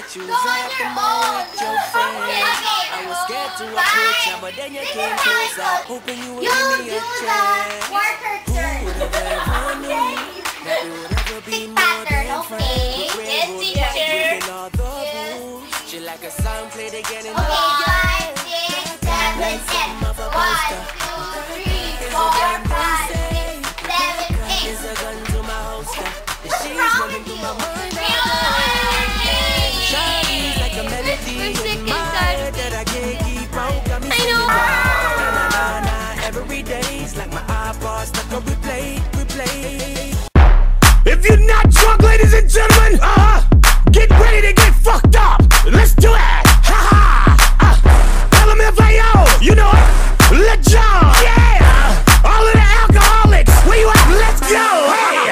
She was at the mall with your friends. I was scared to approach her, but then you came closer, hoping you would give me a chance. Who would have ever knew that we would ever be more than friends? But we're breaking all the rules. She like a song played again and again. 5, 6, 7, 8. 1, 2, 3, 4, 5, 6, 7, 8. There's a gun to my holster. She's running through my mind. Shawty's like a melody in my head that I can't keep out. Got me singing like na-na-na-na. Every day's like my iPod stuck on replay. If you're not drunk, ladies and gentlemen, get ready to get fucked up. Let's do it. LMFAO, you know it. Let's go. Yeah. All of the alcoholics, where you at? Let's go. Hey.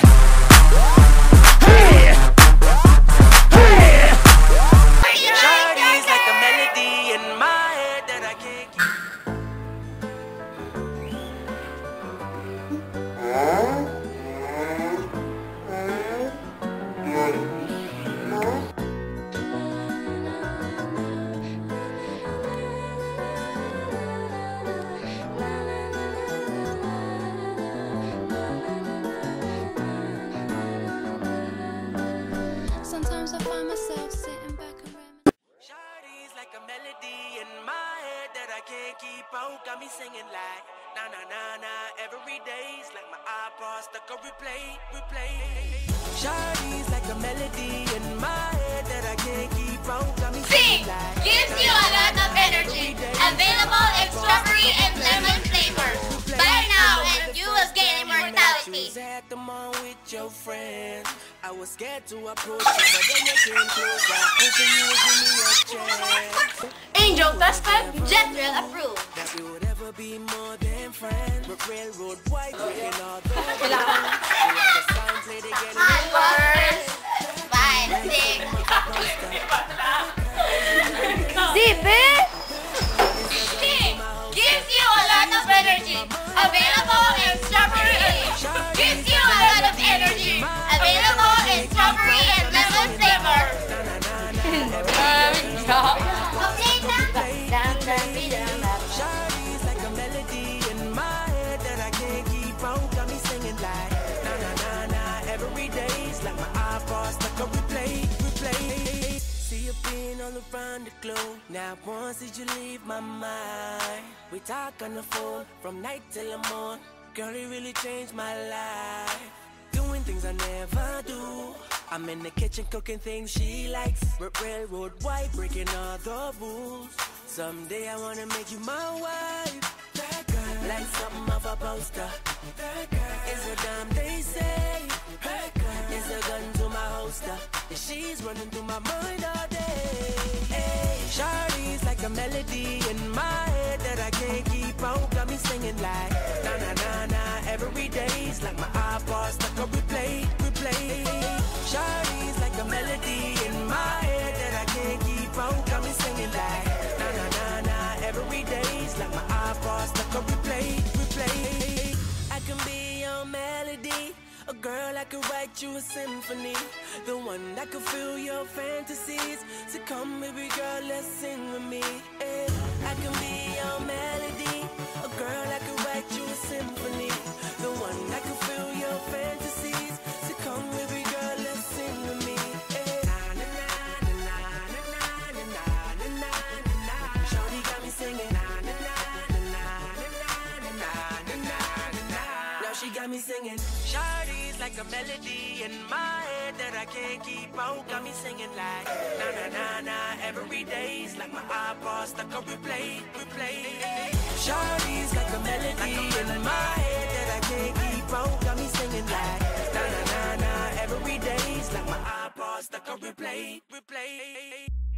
Sometimes I find myself sitting back and reminiscing. Shawty's like a melody in my head that I can't keep out. Got me singing like na-na-na-na. Every day's like my iPod stuck on replay. Shawty's like a melody in my head that I can't keep out. Got me singing like gives you a lot of energy. Available in strawberry and lemon flavors. Buy now and you will gain immortality. She was at the mall with your friends. I was scared to approach you, but then you came closer, hoping you would give me a chance. Angel tested, jet will approve. That we would ever be more than friends. But railroad white, breaking all the rules. Onwards, 5, 6. Gives you a lot of energy. Available in strawberry. Gives you a lot of energy. Available in strawberry and lemon flavor. Shawty's like a melody in my head that I can't keep out. Got me singing like na-na-na-na. Every day's like my iPod stuck on replay. See you being all around the globe. Now once did you leave my mind? We talk on the phone from night till the morning. Girl, it really changed my life. Doing things I never do. I'm in the kitchen cooking things she likes. Railroad white, breaking all the rules. Someday I wanna make you my wife. That girl, like something off a poster. That girl is a dime they say. That girl is a gun to my holster. And she's running through my mind all day. Hey, Shawty's like a melody in my head that I can't keep out. Got me singing like na-na-na-na. Every day's like my iPod stuck on replay. Shawty's like a melody in my head that I can't keep out. Got me singing like na-na-na-na. Every day's like my iPod stuck on replay. I can be your melody, a girl that could write you a symphony, the one that could fill your fantasies. So come baby girl, let's sing with me. I can be your melody, a girl that could write you a symphony, the one that could fill your fantasies. So come baby girl, let's sing with me. Shawty got me singing. Now she got me singing. Shawty's like a melody in my head that I can't keep out. Got me singing like na-na-na-na. Every day's like my iPod stuck on replay. Shawty's like a melody in my head that I can't keep out. Got me singing like na-na-na-na. Every day's like my iPod stuck on replay.